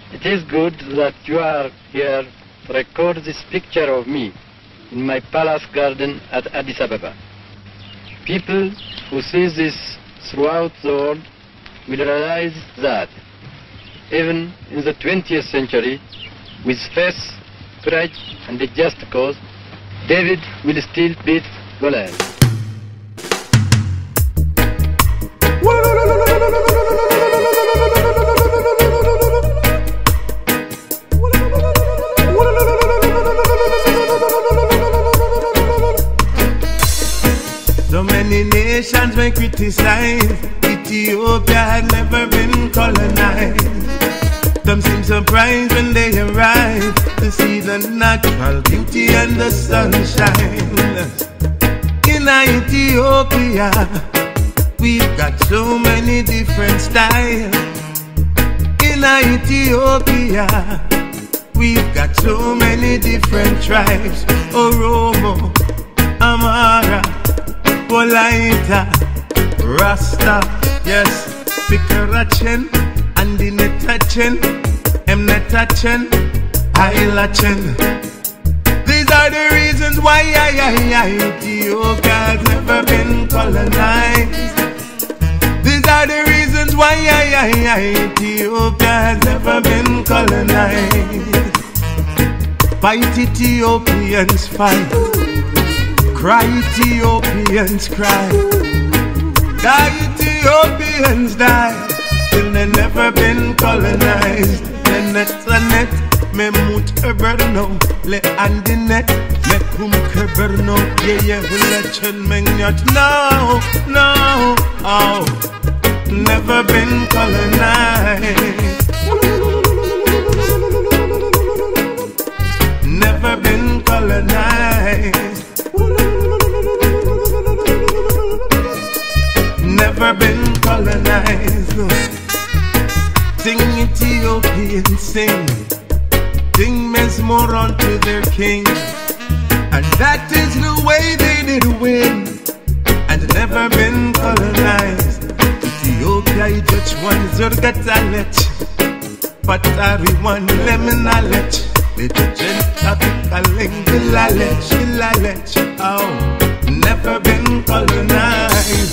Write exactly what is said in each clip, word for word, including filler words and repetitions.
It is good that you are here to record this picture of me in my palace garden at Addis Ababa. People who see this throughout the world will realize that even in the twentieth century, with faith, courage, and a just cause, David will still beat Goliath. So many nations may criticize, Ethiopia had never been colonized. Some seem surprised when they arrive to see the natural beauty and the sunshine. In Ethiopia, we've got so many different styles. In Ethiopia, we've got so many different tribes. Oromo, Amara, Polaita, Rasta, yes, Fikarachen, Andinetachen, Emnetachen, Ailachen. These are the reasons why I, I, I, Ethiopia has never been colonized. These are the reasons why I, I, I, Ethiopia has never been colonized. Fight Ethiopians, fight. Cry Ethiopians, cry. Die Ethiopians, die. Till they never been colonized. The net's a net, me mut eberno, le andinet, me kum keberno, ye ye hulechen mengyot. No, no, oh, never been colonized. Never been colonized. Never been colonized. Sing Ethiopian, sing. Sing Mesmoron to their king. And that is the way they did win. And never been colonized. Ethiopia just one zurgatalet. Patari one lemonalet. Little genta pikalingilalet. Shilalet. Oh, never been colonized.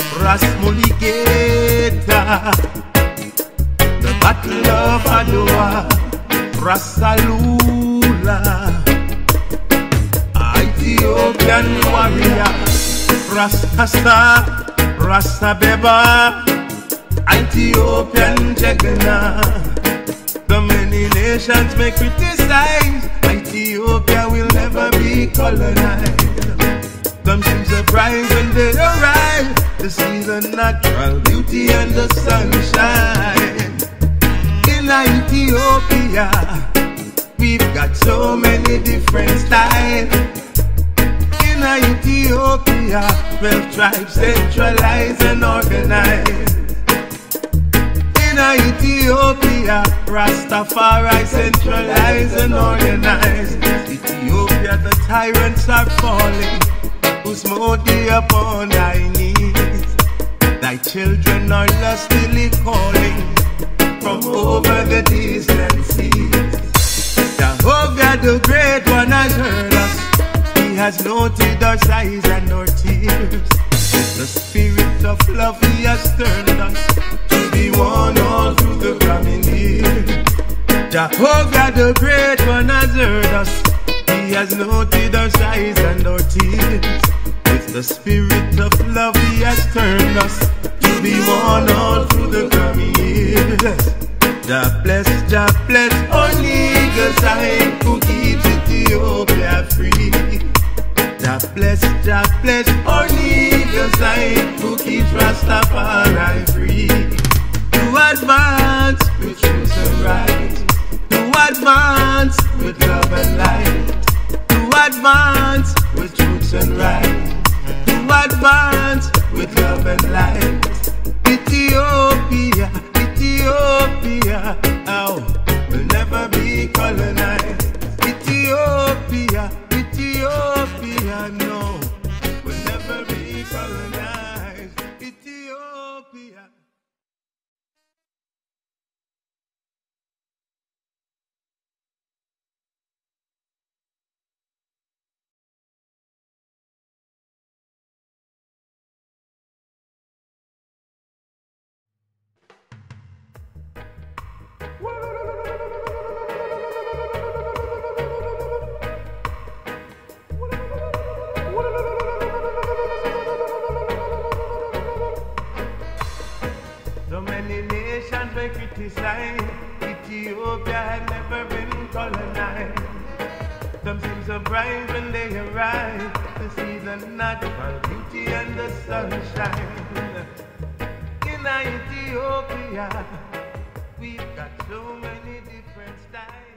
Rasmuligeta, the Battle of Adwa, Rasalula, Ethiopian warrior, Rastasa, Rastabeba, Ethiopian Jagana. So many nations may criticize, Ethiopia will never be colonized. Some seem surprised when they arrive to see the natural beauty and the sunshine. In Ethiopia, we've got so many different styles. In Ethiopia, twelve tribes centralized and organized. In Ethiopia, Rastafari centralized and organized. Ethiopia, the tyrants are falling, who smote thee upon thy knees. Thy children are lustily calling from over the distant seas. Jehovah the Great One has heard us. He has noted our sighs and our tears. The spirit of love He has turned us to be one all through the coming year. Jehovah the Great One has heard us. He has noted our sighs and our tears. With the spirit of love He has turned us to be one all through the coming years. Jah bless, Jah bless only the Zion who keeps Ethiopia free. Jah bless, Jah bless only the Zion who keeps Rastafari free. To advance with truth and right, to advance with love and light, to advance with truth and right, to advance with love and light. Ethiopia, Ethiopia, oh, will never be colonized. Ethiopia, Ethiopia, no, will never be colonized. Ethiopia. nations may criticize, Ethiopia had never been colonized. Some seem surprised when they arrive to see the natural beauty and the sunshine. In Ethiopia, we've got so many different styles.